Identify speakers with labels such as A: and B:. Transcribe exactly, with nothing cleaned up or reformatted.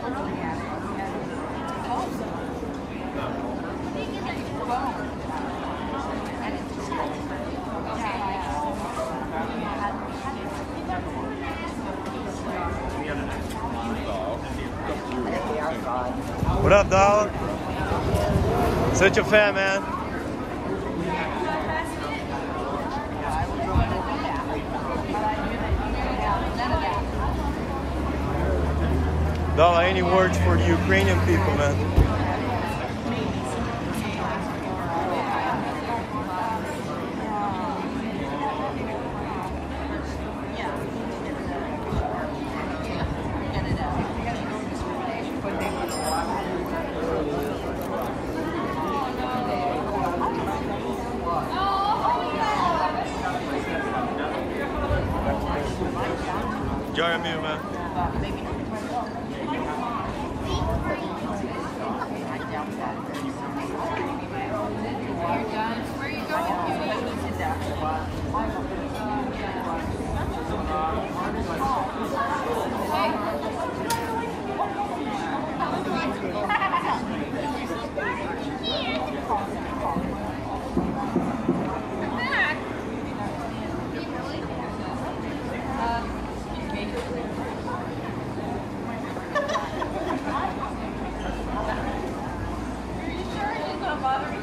A: What up, Dolla? Such a fan, man. Dolla, any words for the Ukrainian people, man? Enjoy your meal, man.
B: Where are you going? Bother